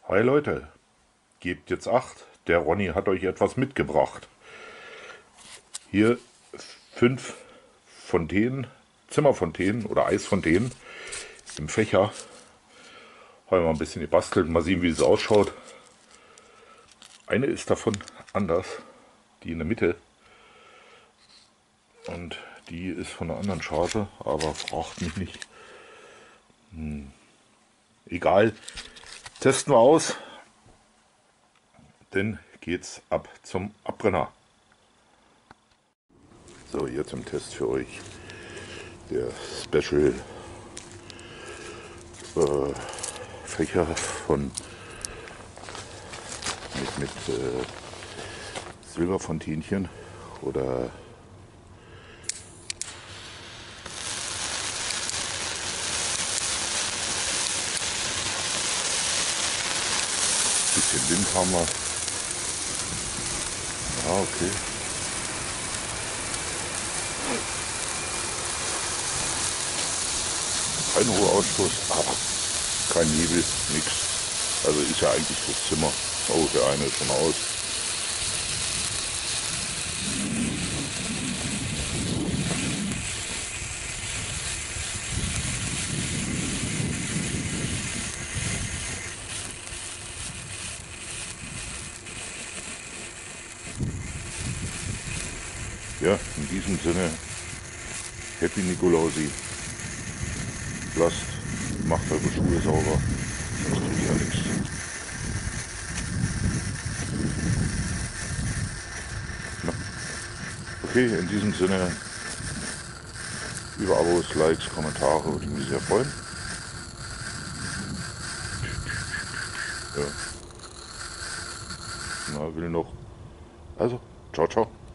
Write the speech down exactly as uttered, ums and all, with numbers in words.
Hi Leute, gebt jetzt Acht, der Ronny hat euch etwas mitgebracht. Hier fünf Fontänen, Zimmerfontänen oder Eisfontänen im Fächer. Haben wir mal ein bisschen gebastelt, mal sehen wie es ausschaut. Eine ist davon anders, die in der Mitte. Und die ist von einer anderen Charge, aber fragt mich nicht. Hm. Egal, testen wir aus. Dann geht's ab zum Abbrenner. So, jetzt im Test für euch der Special äh, Fächer von mit, mit äh, Silberfontänchen oder bisschen Wind haben wir. Ja, okay. Kein hoher Ausstoß, aber kein Nebel, nichts. Also ist ja eigentlich das Zimmer. Oh, der eine ist schon aus. Ja, in diesem Sinne, Happy Nikolausi. Lasst, macht eure Schuhe sauber, sonst tut ja nichts. Na, okay, in diesem Sinne, über Abos, Likes, Kommentare würde ich mich sehr freuen. Ja. Na, will noch. Also, ciao, ciao.